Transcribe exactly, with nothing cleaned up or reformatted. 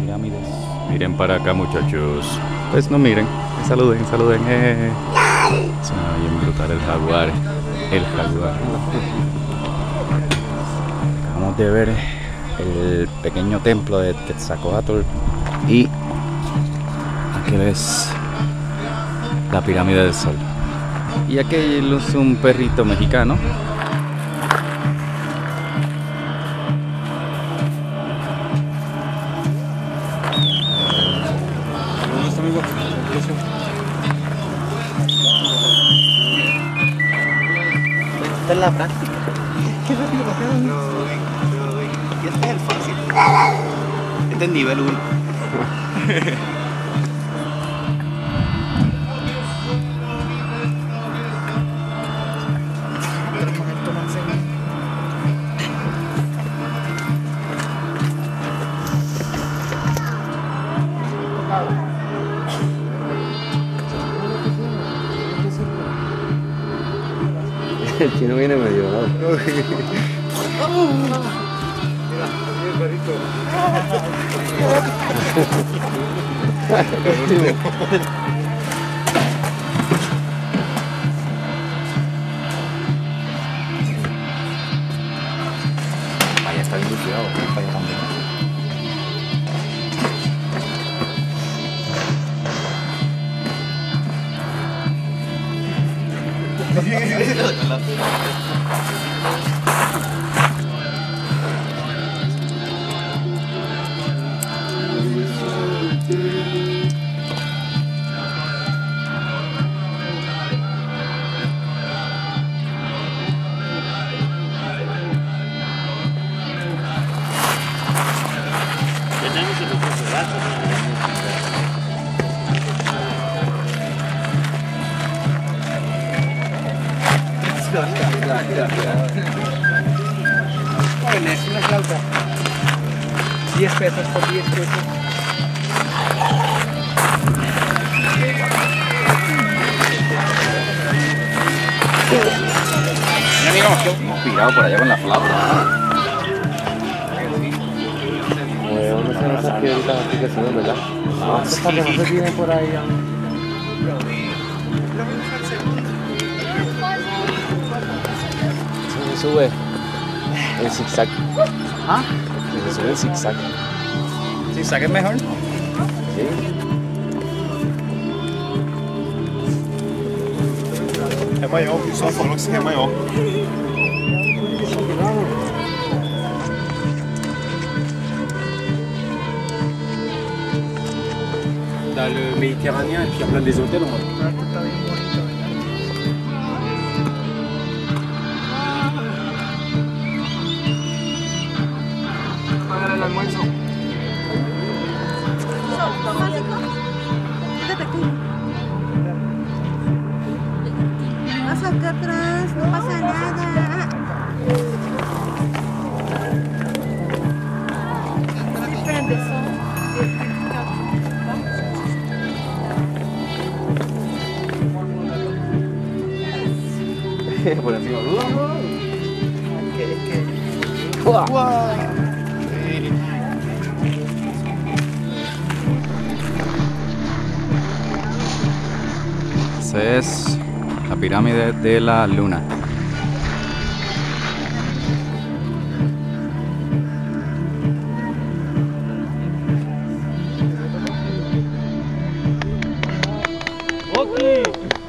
pirámides. Miren para acá, muchachos. Pues no miren, saluden, saluden. Eh. Suena bien brutal el jaguar. El jaguar. Acabamos de ver el pequeño templo de Quetzalcóatl y aquí ves la pirámide del Sol. Y aquí luce un perrito mexicano. Esta es la práctica. Qué rápido pasaron. Y este es el fácil. Este es nivel uno. El chino viene medio lado. Mira, el perrito. Vaya, está bien cuidado, vaya también. Bueno, es una flauta. diez pesos por diez pesos. Mira, amigo, hemos pirado por allá con la flauta. Bueno, no sé, no sé qué ahorita las aplicaciones, ¿verdad? No, es para que no se tiren por ahí. Se sube el zigzag. ¿Ah? Se sube el zigzag. ¿Sí, saques mejor? Sí. É maior, o pessoal falou que isso aqui é maior. Dans le Méditerranée, et puis il y a plein des hôtels. On va... Pagar el almuerzo. Quédate aquí. Vas acá atrás, no pasa nada. Diferentes son. por encima. Que, que... ¡Uah! Esa es la pirámide de la luna. Ok.